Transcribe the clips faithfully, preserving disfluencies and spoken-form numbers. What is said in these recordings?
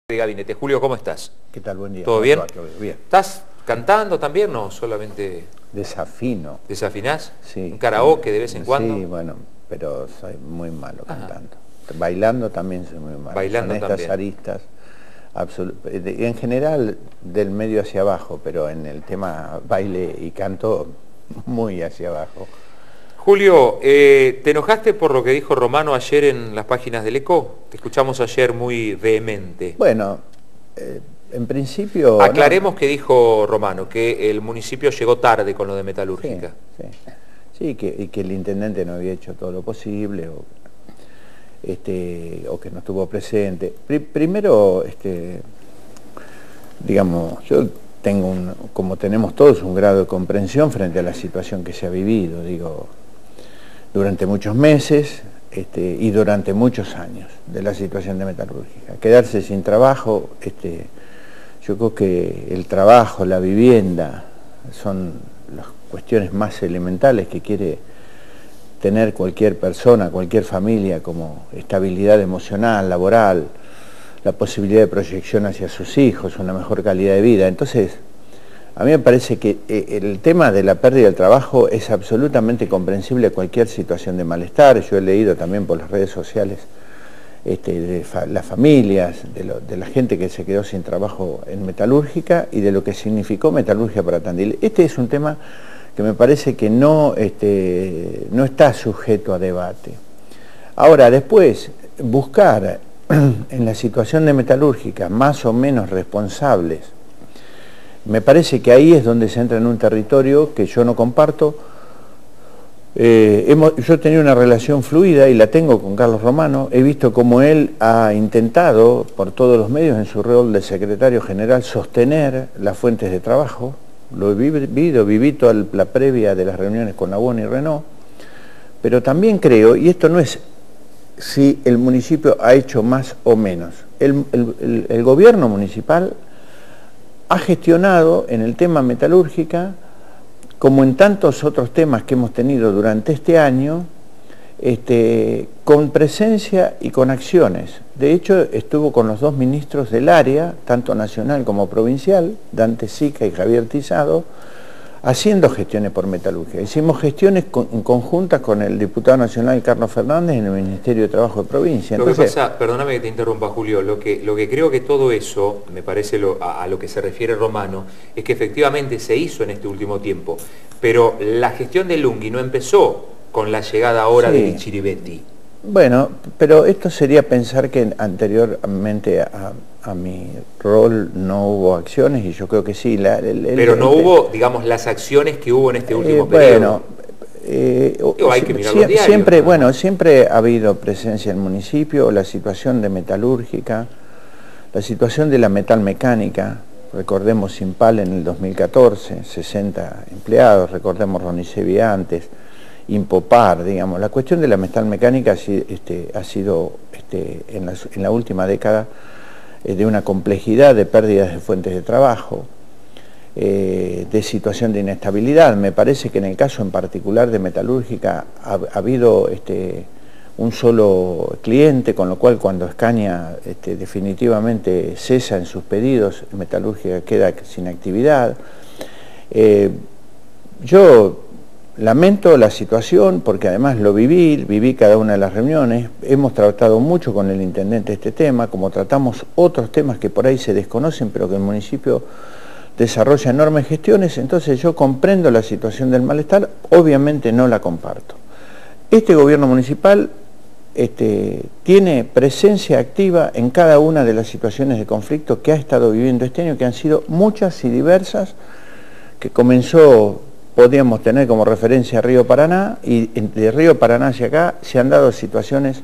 de gabinete. Julio, ¿cómo estás? ¿Qué tal? Buen día. ¿Todo bien? Bien. ¿Estás cantando también o solamente Desafino. desafinás? Sí. ¿Un karaoke de vez en cuando? Sí, bueno, pero soy muy malo Ajá. cantando. Bailando también soy muy malo. Bailando Son estas también. aristas, absolu- de- en general del medio hacia abajo, pero en el tema baile y canto muy hacia abajo. Julio, eh, ¿te enojaste por lo que dijo Romano ayer en las páginas del Eco? Te escuchamos ayer muy vehemente. Bueno, eh, en principio... Aclaremos no, que dijo Romano, que el municipio llegó tarde con lo de sí, metalúrgica. sí, sí, que, y que el intendente no había hecho todo lo posible, o, este, o que no estuvo presente. Pri- primero, este, digamos, yo tengo, un, como tenemos todos, un grado de comprensión frente a la situación que se ha vivido, digo, durante muchos meses este, y durante muchos años de la situación de metalúrgica. Quedarse sin trabajo, este, yo creo que el trabajo, la vivienda, son las cuestiones más elementales que quiere tener cualquier persona, cualquier familia, como estabilidad emocional, laboral, la posibilidad de proyección hacia sus hijos, una mejor calidad de vida. Entonces, a mí me parece que el tema de la pérdida del trabajo es absolutamente comprensible a cualquier situación de malestar. Yo he leído también por las redes sociales este, de fa las familias, de, lo, de la gente que se quedó sin trabajo en metalúrgica y de lo que significó metalurgia para Tandil. Este es un tema que me parece que no, este, no está sujeto a debate. Ahora, después, buscar en la situación de metalúrgica más o menos responsables, me parece que ahí es donde se entra en un territorio que yo no comparto. Eh, hemos, yo he tenido una relación fluida y la tengo con Carlos Romano. He visto cómo él ha intentado, por todos los medios, en su rol de secretario general, sostener las fuentes de trabajo. Lo he vivido, viví toda la previa de las reuniones con Nabón y Renault. Pero también creo, y esto no es si el municipio ha hecho más o menos, el, el, el, el gobierno municipal ha gestionado en el tema metalúrgica, como en tantos otros temas que hemos tenido durante este año, este, con presencia y con acciones. De hecho, estuvo con los dos ministros del área, tanto nacional como provincial, Dante Sica y Javier Tizado, haciendo gestiones por metalurgia. Hicimos gestiones con, en conjuntas con el diputado nacional Carlos Fernández en el Ministerio de Trabajo de Provincia. Lo Entonces, que pasa, perdóname que te interrumpa, Julio, lo que, lo que creo que todo eso, me parece lo, a, a lo que se refiere Romano, es que efectivamente se hizo en este último tiempo, pero la gestión de Lunghi no empezó con la llegada ahora sí. de Michiribetti. Bueno, pero esto sería pensar que anteriormente a, a mi rol no hubo acciones, y yo creo que sí. La, el, el, pero no el, hubo, digamos, las acciones que hubo en este último eh, periodo. Bueno, eh, Digo, hay que mirar sie los diarios, siempre, ¿no? bueno, siempre ha habido presencia en el municipio, la situación de metalúrgica, la situación de la metalmecánica. Recordemos Simpal en el dos mil catorce, sesenta empleados, recordemos Ronicevi antes, Impopar, digamos. La cuestión de la metalmecánica este, ha sido este, en, la, en la última década eh, de una complejidad de pérdidas de fuentes de trabajo, eh, de situación de inestabilidad. Me parece que en el caso en particular de metalúrgica ha, ha habido este, un solo cliente, con lo cual cuando Escaña este, definitivamente cesa en sus pedidos, metalúrgica queda sin actividad. Eh, yo lamento la situación porque además lo viví, viví cada una de las reuniones, hemos tratado mucho con el intendente este tema, como tratamos otros temas que por ahí se desconocen, pero que el municipio desarrolla enormes gestiones. Entonces yo comprendo la situación del malestar, obviamente no la comparto. Este gobierno municipal este, tiene presencia activa en cada una de las situaciones de conflicto que ha estado viviendo este año, que han sido muchas y diversas, que comenzó... Podríamos tener como referencia Río Paraná, y de Río Paraná hacia acá se han dado situaciones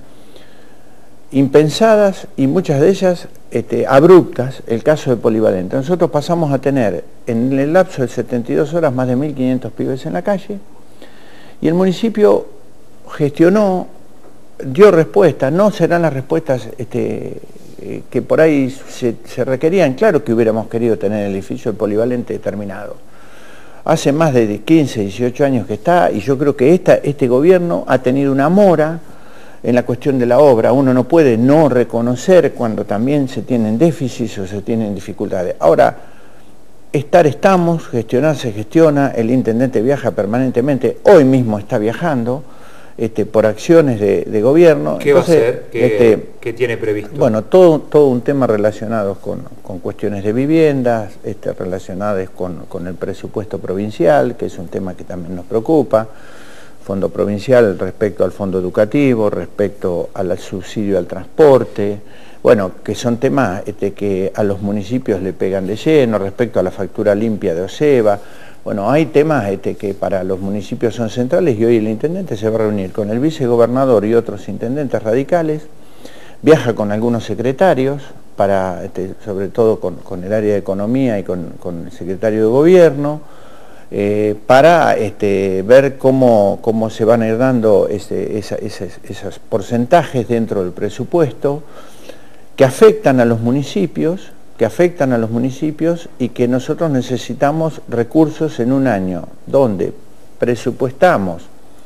impensadas y muchas de ellas este, abruptas. El caso de Polivalente. Nosotros pasamos a tener en el lapso de setenta y dos horas más de mil quinientos pibes en la calle, y el municipio gestionó, dio respuestas. No serán las respuestas este, eh, que por ahí se, se requerían. Claro que hubiéramos querido tener el edificio del Polivalente terminado. Hace más de quince, dieciocho años que está, y yo creo que esta, este gobierno ha tenido una mora en la cuestión de la obra. Uno no puede no reconocer cuando también se tienen déficits o se tienen dificultades. Ahora, estar estamos, gestionar se gestiona, el intendente viaja permanentemente, hoy mismo está viajando, Este, por acciones de, de gobierno. ¿Qué Entonces, va a hacer? ¿Qué, este, ¿qué tiene previsto? Bueno, todo, todo un tema relacionado con, con cuestiones de viviendas, este, relacionadas con, con el presupuesto provincial, que es un tema que también nos preocupa, fondo provincial respecto al fondo educativo, respecto al subsidio al transporte, bueno, que son temas este, que a los municipios le pegan de lleno, respecto a la factura limpia de OSEBA. Bueno, hay temas este, que para los municipios son centrales y hoy el intendente se va a reunir con el vicegobernador y otros intendentes radicales, viaja con algunos secretarios, para, este, sobre todo con, con el área de economía y con, con el secretario de gobierno, eh, para este, ver cómo, cómo se van a ir dando ese, esa, esos, esos porcentajes dentro del presupuesto que afectan a los municipios, que afectan a los municipios y que nosotros necesitamos recursos en un año donde presupuestamos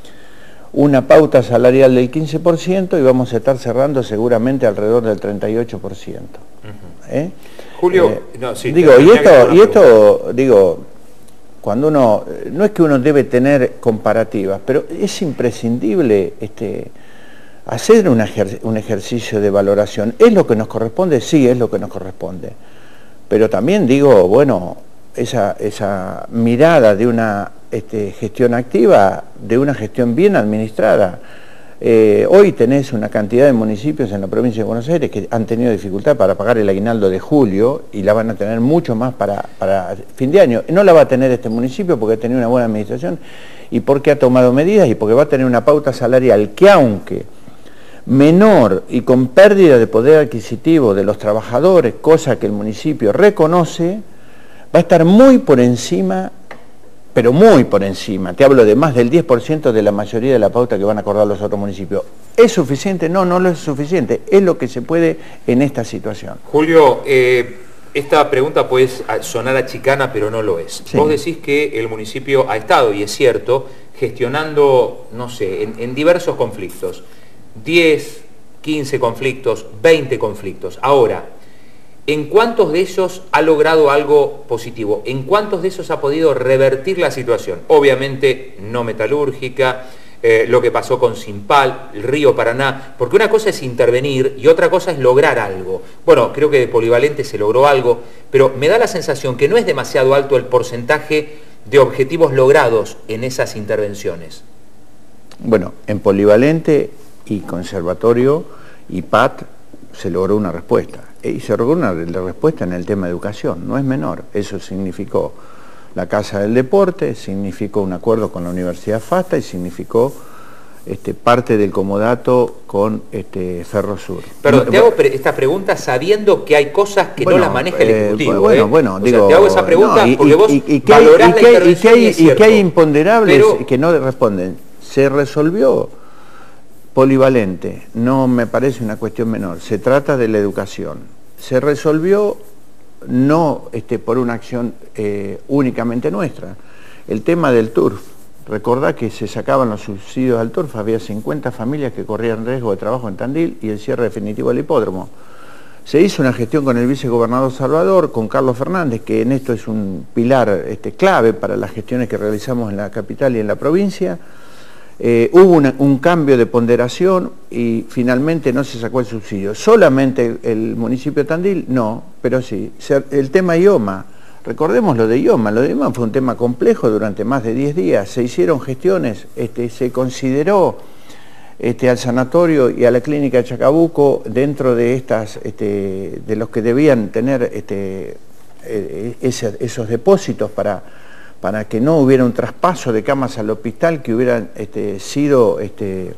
una pauta salarial del quince por ciento y vamos a estar cerrando seguramente alrededor del treinta y ocho por ciento. Uh-huh. ¿Eh? Julio, eh, no, sí, digo, y esto, y esto, digo, cuando uno, no es que uno debe tener comparativas, pero es imprescindible este, hacer un, ejer un ejercicio de valoración. ¿Es lo que nos corresponde? Sí, es lo que nos corresponde. Pero también digo, bueno, esa, esa mirada de una este, gestión activa, de una gestión bien administrada. Eh, hoy tenés una cantidad de municipios en la provincia de Buenos Aires que han tenido dificultad para pagar el aguinaldo de julio y la van a tener mucho más para, para fin de año. No la va a tener este municipio porque ha tenido una buena administración y porque ha tomado medidas y porque va a tener una pauta salarial que, aunque menor y con pérdida de poder adquisitivo de los trabajadores, cosa que el municipio reconoce, va a estar muy por encima, pero muy por encima, te hablo de más del diez por ciento de la mayoría de la pauta que van a acordar los otros municipios. ¿Es suficiente? No, no lo es suficiente, es lo que se puede en esta situación. Julio, eh, esta pregunta puede sonar a chicana, pero no lo es. Sí. Vos decís que el municipio ha estado, y es cierto, gestionando, no sé, en, en diversos conflictos. diez, quince conflictos, veinte conflictos. Ahora, ¿en cuántos de esos ha logrado algo positivo? ¿En cuántos de esos ha podido revertir la situación? Obviamente no metalúrgica, eh, lo que pasó con Simpal, el río Paraná, porque una cosa es intervenir y otra cosa es lograr algo. Bueno, creo que de Polivalente se logró algo, pero me da la sensación que no es demasiado alto el porcentaje de objetivos logrados en esas intervenciones. Bueno, en Polivalente y Conservatorio y P A T se logró una respuesta. Y se logró una respuesta en el tema de educación, no es menor. Eso significó la Casa del Deporte, significó un acuerdo con la Universidad FASTA y significó este, parte del comodato con este, Ferrosur. Pero te hago pre esta pregunta sabiendo que hay cosas que bueno, no las maneja el Ejecutivo. Eh, bueno, ¿eh? bueno, o digo... sea, te hago esa pregunta no, y, porque vos y, y, y valorás hay, la y intervención y, y es y que hay imponderables pero... que no responden. Se resolvió Polivalente, no me parece una cuestión menor, se trata de la educación. Se resolvió no este, por una acción eh, únicamente nuestra. El tema del turf, recordá que se sacaban los subsidios al turf, había cincuenta familias que corrían riesgo de trabajo en Tandil y el cierre definitivo del hipódromo. Se hizo una gestión con el vicegobernador Salvador, con Carlos Fernández, que en esto es un pilar este, clave para las gestiones que realizamos en la capital y en la provincia. Eh, hubo una, un cambio de ponderación y finalmente no se sacó el subsidio. ¿Solamente el municipio de Tandil? No, pero sí. El tema IOMA, recordemos lo de IOMA, lo de IOMA fue un tema complejo durante más de diez días, se hicieron gestiones, este, se consideró este, al sanatorio y a la clínica de Chacabuco dentro de estas, este, de los que debían tener este, eh, ese, esos depósitos para... para que no hubiera un traspaso de camas al hospital, que hubiera este, sido, este,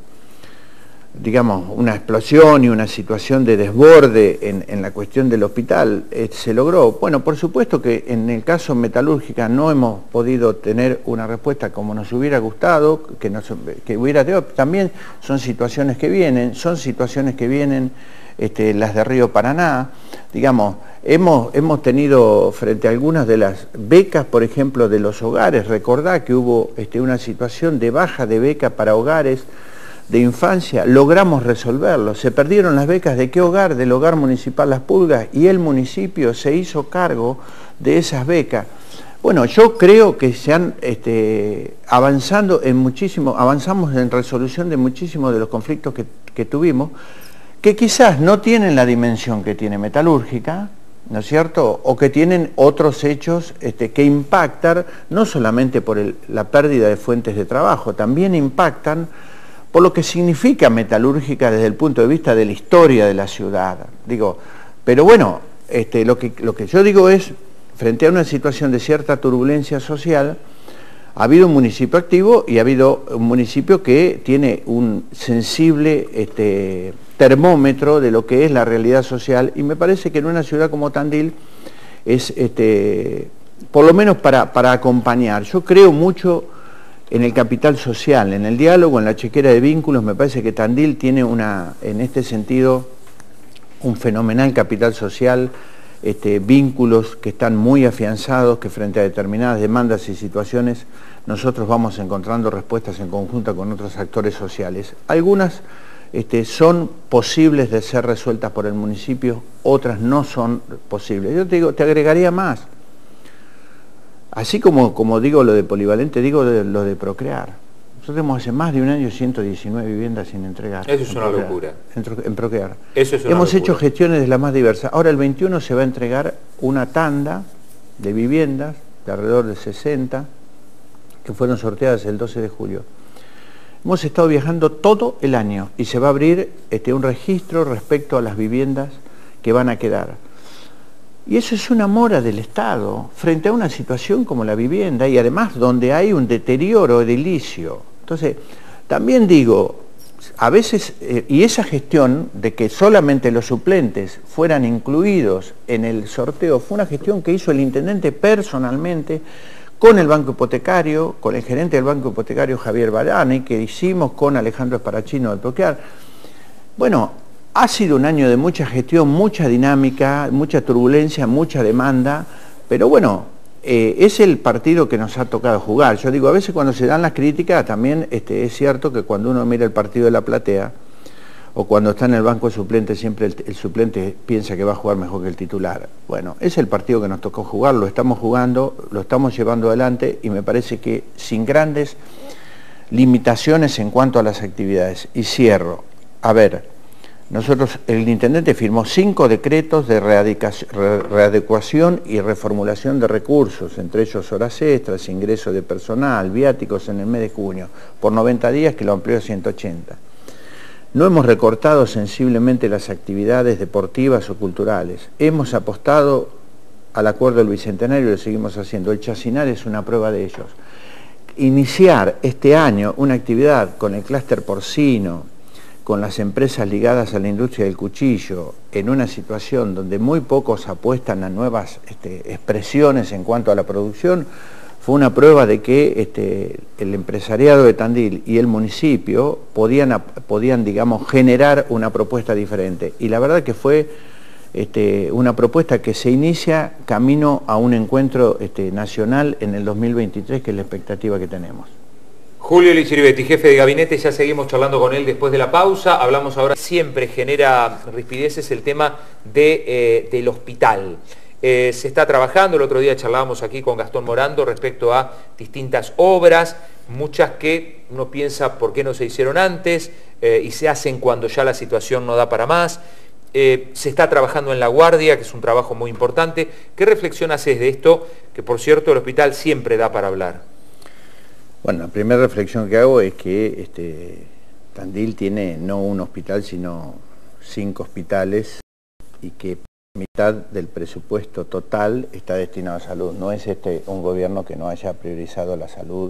digamos, una explosión y una situación de desborde en, en la cuestión del hospital, eh, se logró. Bueno, por supuesto que en el caso metalúrgica no hemos podido tener una respuesta como nos hubiera gustado, que, nos, que hubiera tenido. También son situaciones que vienen, son situaciones que vienen este, las de Río Paraná, digamos. Hemos, hemos tenido frente a algunas de las becas, por ejemplo, de los hogares, recordá que hubo este, una situación de baja de beca para hogares de infancia, logramos resolverlo. Se perdieron las becas de qué hogar, del hogar municipal Las Pulgas, y el municipio se hizo cargo de esas becas. Bueno, yo creo que se han este, avanzando en muchísimo, avanzamos en resolución de muchísimos de los conflictos que, que tuvimos, que quizás no tienen la dimensión que tiene Metalúrgica, ¿no es cierto?, o que tienen otros hechos este, que impactan no solamente por el, la pérdida de fuentes de trabajo, también impactan por lo que significa Metalúrgica desde el punto de vista de la historia de la ciudad. Digo, pero bueno, este, lo que, lo que yo digo es, frente a una situación de cierta turbulencia social, ha habido un municipio activo y ha habido un municipio que tiene un sensible este, termómetro de lo que es la realidad social, y me parece que en una ciudad como Tandil es, este, por lo menos para, para acompañar. Yo creo mucho en el capital social, en el diálogo, en la chequera de vínculos. Me parece que Tandil tiene una, en este sentido, un fenomenal capital social, Este, vínculos que están muy afianzados, que frente a determinadas demandas y situaciones nosotros vamos encontrando respuestas en conjunto con otros actores sociales. Algunas este, son posibles de ser resueltas por el municipio, otras no son posibles. Yo te digo, te agregaría más. Así como, como digo lo de polivalente, digo de, lo de Procrear. Nosotros tenemos hace más de un año ciento diecinueve viviendas sin entregar. Eso es una Procrear, locura. En, en Procrear. Eso es una Hemos locura. hecho gestiones de las más diversas. Ahora el veintiuno se va a entregar una tanda de viviendas de alrededor de sesenta que fueron sorteadas el doce de julio. Hemos estado viajando todo el año y se va a abrir este, un registro respecto a las viviendas que van a quedar. Y eso es una mora del Estado frente a una situación como la vivienda, y además donde hay un deterioro edilicio. Entonces, también digo, a veces, eh, y esa gestión de que solamente los suplentes fueran incluidos en el sorteo, fue una gestión que hizo el intendente personalmente con el Banco Hipotecario, con el gerente del Banco Hipotecario Javier Barani, que hicimos con Alejandro Esparachino de Procrear. Bueno, ha sido un año de mucha gestión, mucha dinámica, mucha turbulencia, mucha demanda, pero bueno, eh, es el partido que nos ha tocado jugar. Yo digo, a veces cuando se dan las críticas, también este, es cierto que cuando uno mira el partido de la platea, o cuando está en el banco de suplentes, siempre el, el suplente piensa que va a jugar mejor que el titular. Bueno, es el partido que nos tocó jugar, lo estamos jugando, lo estamos llevando adelante, y me parece que sin grandes limitaciones en cuanto a las actividades. Y cierro. A ver, nosotros, el intendente firmó cinco decretos de readecuación y reformulación de recursos, entre ellos horas extras, ingreso de personal, viáticos en el mes de junio, por noventa días, que lo amplió a ciento ochenta. No hemos recortado sensiblemente las actividades deportivas o culturales. Hemos apostado al acuerdo del Bicentenario y lo seguimos haciendo. El Chacinar es una prueba de ellos. Iniciar este año una actividad con el clúster porcino, con las empresas ligadas a la industria del cuchillo, en una situación donde muy pocos apuestan a nuevas este, expresiones en cuanto a la producción, fue una prueba de que este, el empresariado de Tandil y el municipio podían, podían, digamos, generar una propuesta diferente. Y la verdad que fue este, una propuesta que se inicia camino a un encuentro este, nacional en el dos mil veintitrés, que es la expectativa que tenemos. Julio Lichiribetti, jefe de gabinete, ya seguimos charlando con él después de la pausa. Hablamos ahora, siempre genera rispideces el tema de, eh, del hospital. Eh, se está trabajando, el otro día charlábamos aquí con Gastón Morando respecto a distintas obras, muchas que uno piensa por qué no se hicieron antes eh, y se hacen cuando ya la situación no da para más. Eh, se está trabajando en La Guardia, que es un trabajo muy importante. ¿Qué reflexión haces de esto? Que por cierto el hospital siempre da para hablar. Bueno, la primera reflexión que hago es que este, Tandil tiene no un hospital, sino cinco hospitales, y que mitad del presupuesto total está destinado a salud. No es este un gobierno que no haya priorizado la salud.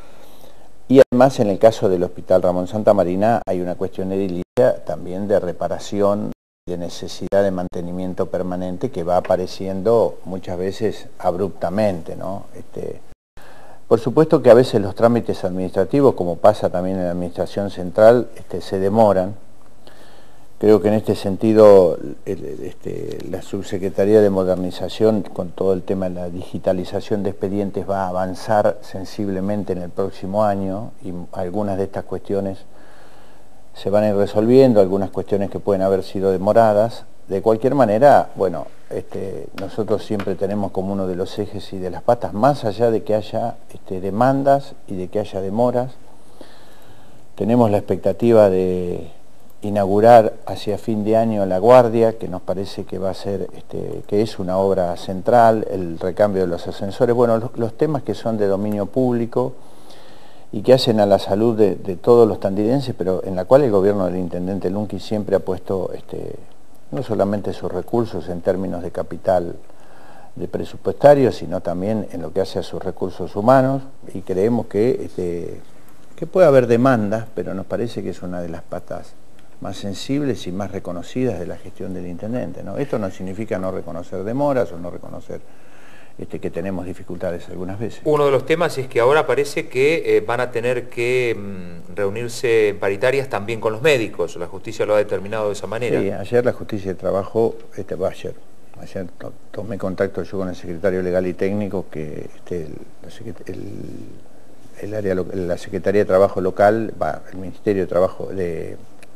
Y además, en el caso del Hospital Ramón Santa Marina, hay una cuestión edilicia también de reparación, de necesidad de mantenimiento permanente, que va apareciendo muchas veces abruptamente, ¿no? Este, Por supuesto que a veces los trámites administrativos, como pasa también en la Administración Central, este, se demoran. Creo que en este sentido el, este, la Subsecretaría de Modernización, con todo el tema de la digitalización de expedientes, va a avanzar sensiblemente en el próximo año, y algunas de estas cuestiones se van a ir resolviendo algunas cuestiones que pueden haber sido demoradas. De cualquier manera, bueno, este, nosotros siempre tenemos como uno de los ejes y de las patas, más allá de que haya este, demandas y de que haya demoras, tenemos la expectativa de inaugurar hacia fin de año La Guardia, que nos parece que va a ser, este, que es una obra central, el recambio de los ascensores, bueno, los, los temas que son de dominio público y que hacen a la salud de, de todos los tandilenses, pero en la cual el gobierno del intendente Lunqui siempre ha puesto este, no solamente sus recursos en términos de capital de presupuestario, sino también en lo que hace a sus recursos humanos, y creemos que, este, que puede haber demandas, pero nos parece que es una de las patas más sensibles y más reconocidas de la gestión del intendente, ¿no? Esto no significa no reconocer demoras o no reconocer este, que tenemos dificultades algunas veces. Uno de los temas es que ahora parece que eh, van a tener que mm, reunirse en paritarias también con los médicos. La justicia lo ha determinado de esa manera. Sí, ayer la justicia de trabajo, este, va ayer, ayer to, tomé contacto yo con el secretario legal y técnico, que este, el, el, el área, la Secretaría de Trabajo Local, va, el Ministerio de Trabajo de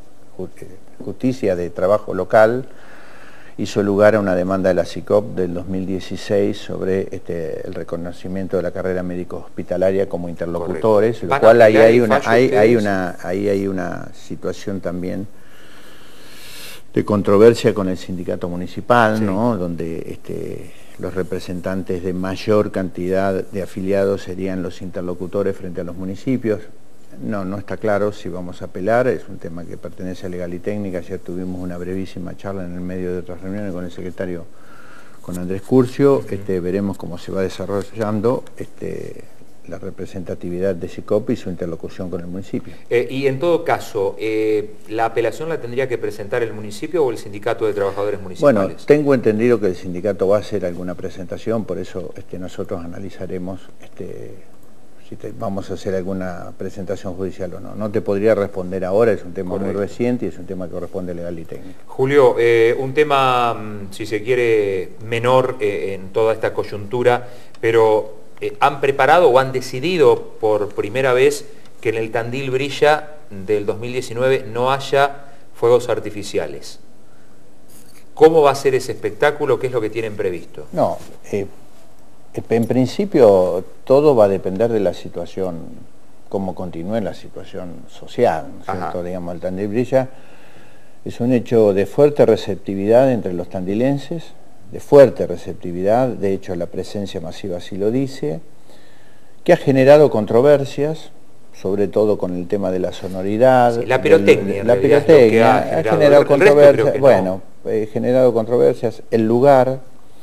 Justicia de Trabajo Local hizo lugar a una demanda de la SICOP del dos mil dieciséis sobre este, el reconocimiento de la carrera médico hospitalaria como interlocutores, lo cual ahí hay una, hay, hay una, ahí hay una situación también de controversia con el sindicato municipal, sí, ¿no? Donde este, los representantes de mayor cantidad de afiliados serían los interlocutores frente a los municipios. No, no está claro si vamos a apelar, es un tema que pertenece a Legal y Técnica. Ayer tuvimos una brevísima charla en el medio de otras reuniones con el secretario, con Andrés Curcio. Uh-huh. este, veremos cómo se va desarrollando este, la representatividad de SICOP y su interlocución con el municipio. Eh, y en todo caso, eh, ¿la apelación la tendría que presentar el municipio o el sindicato de trabajadores municipales? Bueno, tengo entendido que el sindicato va a hacer alguna presentación, por eso este, nosotros analizaremos este, si te, vamos a hacer alguna presentación judicial o no. No te podría responder ahora, es un tema Correcto. muy reciente y es un tema que corresponde legal y técnico. Julio, eh, un tema, si se quiere, menor eh, en toda esta coyuntura, pero eh, ¿han preparado o han decidido por primera vez que en el Tandil Brilla del dos mil diecinueve no haya fuegos artificiales? ¿Cómo va a ser ese espectáculo? ¿Qué es lo que tienen previsto? No, eh, en principio todo va a depender de la situación, cómo continúe la situación social, ¿no es cierto? Digamos, el Tandil Brilla es un hecho de fuerte receptividad entre los tandilenses, de fuerte receptividad, de hecho la presencia masiva así lo dice, que ha generado controversias, sobre todo con el tema de la sonoridad. Sí, la pirotecnia. Del, la pirotecnia ha generado, ha generado controversias, bueno, no. eh, generado controversias, el lugar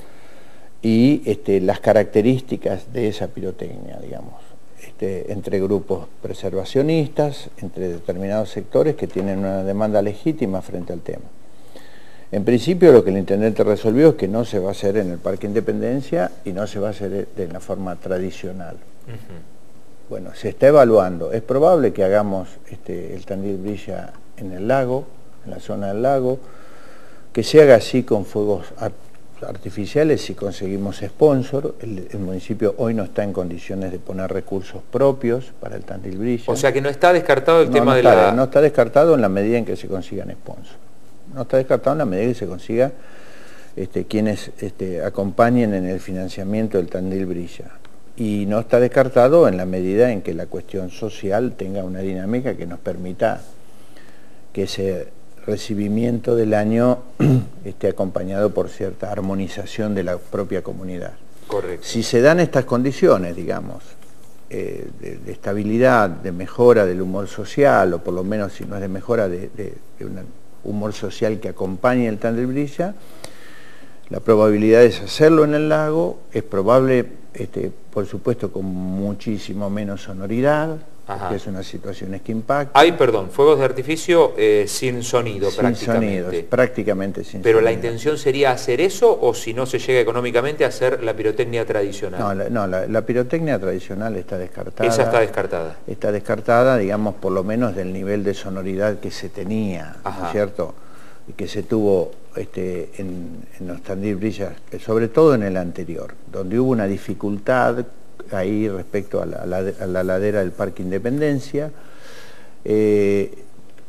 y este, las características de esa pirotecnia, digamos, este, entre grupos preservacionistas, entre determinados sectores que tienen una demanda legítima frente al tema. En principio lo que el intendente resolvió es que no se va a hacer en el Parque Independencia y no se va a hacer de, de la forma tradicional. Uh-huh. Bueno, se está evaluando. Es probable que hagamos este, el Tandil Brilla en el lago, en la zona del lago, que se haga así con fuegos artificiales si conseguimos sponsor. El, el municipio hoy no está en condiciones de poner recursos propios para el Tandil Brilla. O sea que no está descartado el no, tema no de está, la... No está descartado en la medida en que se consigan sponsor. No está descartado en la medida que se consiga este, quienes este, acompañen en el financiamiento del Tandil Brilla. Y no está descartado en la medida en que la cuestión social tenga una dinámica que nos permita que ese recibimiento del año esté acompañado por cierta armonización de la propia comunidad. Correcto. Si se dan estas condiciones, digamos, eh, de, de estabilidad, de mejora del humor social, o por lo menos si no es de mejora, de, de, de un humor social que acompañe el Tandil Brilla, la probabilidad es hacerlo en el lago, es probable, este, por supuesto, con muchísimo menos sonoridad, que es una situación que impacta. Hay, perdón, fuegos de artificio eh, sin sonido sin prácticamente. Sonidos, prácticamente sin Pero sonido. la intención sería hacer eso, o si no se llega económicamente, hacer la pirotecnia tradicional. No, la, no, la, la pirotecnia tradicional está descartada. Esa está descartada. Está descartada, digamos, por lo menos del nivel de sonoridad que se tenía, ¿no es cierto? Y que se tuvo este, en, en los Tandil Brillas, sobre todo en el anterior, donde hubo una dificultad ahí respecto a la, a la, a la ladera del Parque Independencia, eh,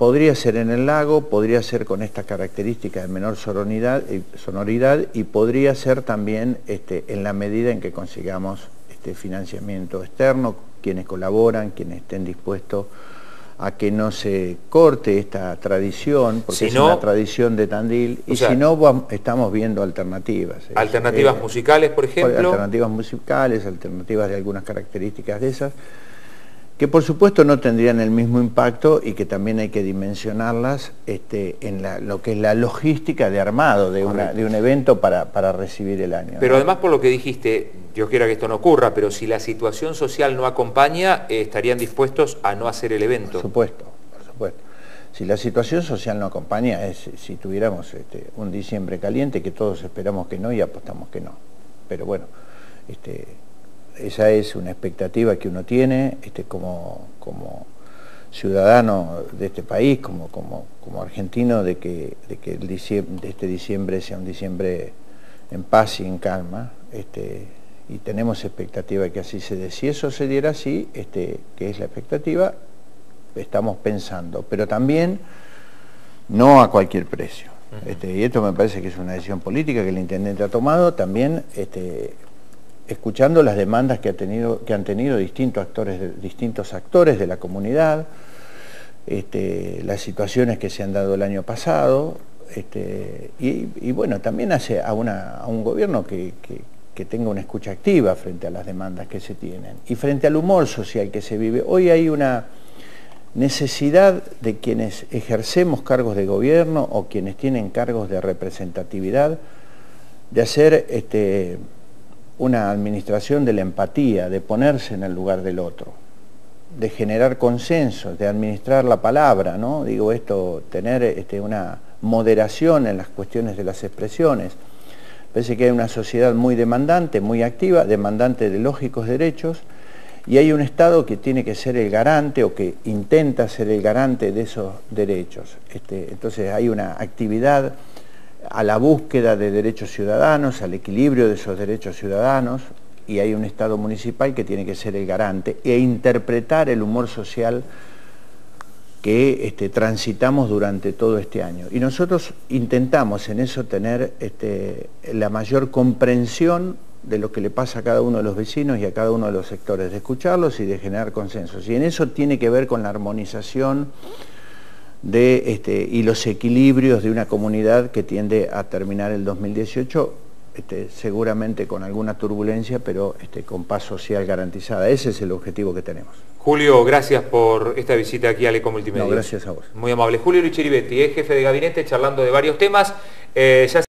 podría ser en el lago, podría ser con esta característica de menor sonoridad, sonoridad y podría ser también este, en la medida en que consigamos este financiamiento externo, quienes colaboran, quienes estén dispuestos a que no se corte esta tradición, porque si es no, una tradición de Tandil, y sea, si no, vamos, estamos viendo alternativas. Alternativas eh, musicales, por ejemplo. Alternativas musicales, alternativas de algunas características de esas, que por supuesto no tendrían el mismo impacto y que también hay que dimensionarlas este, en la, lo que es la logística de armado de, una, de un evento para, para recibir el año. Pero ¿no? Además, por lo que dijiste, Dios quiera que esto no ocurra, pero si la situación social no acompaña, eh, estarían dispuestos a no hacer el evento. Por supuesto, por supuesto. Si la situación social no acompaña, es si tuviéramos este, un diciembre caliente, que todos esperamos que no y apostamos que no. Pero bueno, este, esa es una expectativa que uno tiene este, como, como ciudadano de este país, como, como, como argentino, de que, de que el diciembre, de este diciembre sea un diciembre en paz y en calma. Este, y tenemos expectativa de que así se dé. Si eso se diera así, este, que es la expectativa, estamos pensando, pero también no a cualquier precio. Uh-huh. este, y esto me parece que es una decisión política que el intendente ha tomado, también este, escuchando las demandas que, ha tenido, que han tenido distintos actores, de, distintos actores de la comunidad, este, las situaciones que se han dado el año pasado, este, y, y bueno, también hace a, una, a un gobierno que, que que tenga una escucha activa frente a las demandas que se tienen y frente al humor social que se vive. Hoy hay una necesidad de quienes ejercemos cargos de gobierno o quienes tienen cargos de representatividad de hacer este, una administración de la empatía, de ponerse en el lugar del otro, de generar consensos, de administrar la palabra, ¿no? Digo esto, tener este, una moderación en las cuestiones de las expresiones. Parece que hay una sociedad muy demandante, muy activa, demandante de lógicos derechos, y hay un Estado que tiene que ser el garante o que intenta ser el garante de esos derechos. Este, entonces hay una actividad a la búsqueda de derechos ciudadanos, al equilibrio de esos derechos ciudadanos, y hay un Estado municipal que tiene que ser el garante e interpretar el humor social que este, transitamos durante todo este año. Y nosotros intentamos en eso tener este, la mayor comprensión de lo que le pasa a cada uno de los vecinos y a cada uno de los sectores, de escucharlos y de generar consensos. Y en eso tiene que ver con la armonización de, este, y los equilibrios de una comunidad que tiende a terminar el dos mil dieciocho este, seguramente con alguna turbulencia, pero este, con paz social garantizada. Ese es el objetivo que tenemos. Julio, gracias por esta visita aquí a Aleco Multimedia. No, gracias a vos. Muy amable. Julio Richeribetti, es jefe de gabinete, charlando de varios temas. Eh, ya